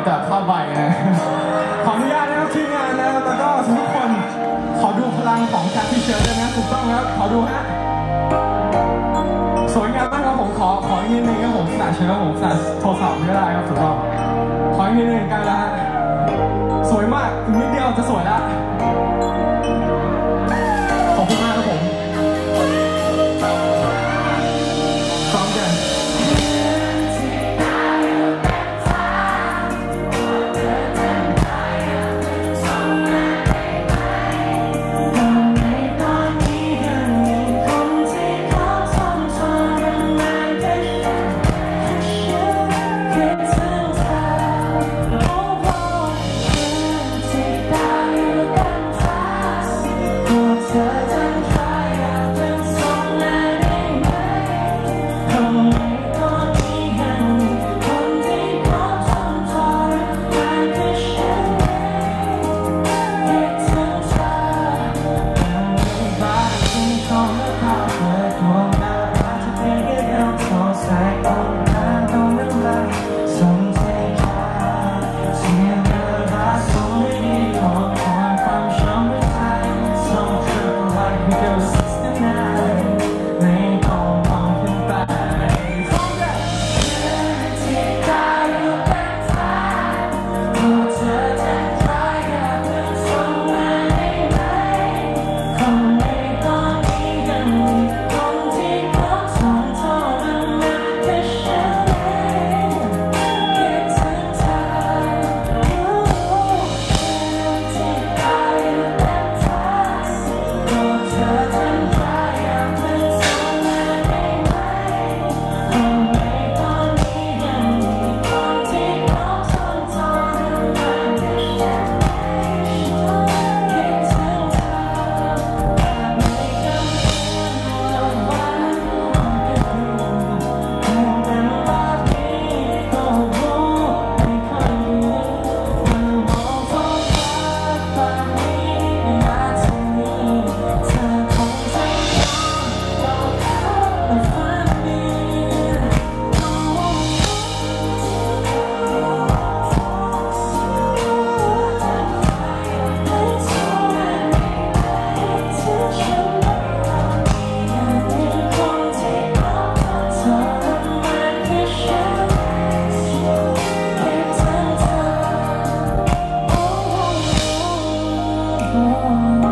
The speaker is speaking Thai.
จากผ้าใบนะขออนุญาตนะครับทีมงานนะครับแล้วก็ทุกคนขอดูพลังของแคทที่เชิญได้ไหมถูกต้องครับขอดูฮะสวยงามมากครับผมขออีกนิดนึงครับผมสาเชิญครับผมสาโทรศัพท์ไม่ได้ครับถูกต้องขออีกนิดนึงกันแล้วฮะสวยมากอีกนิดเดียวจะสวยแล้วขอบคุณมากครับผมพร้อมกัน Oh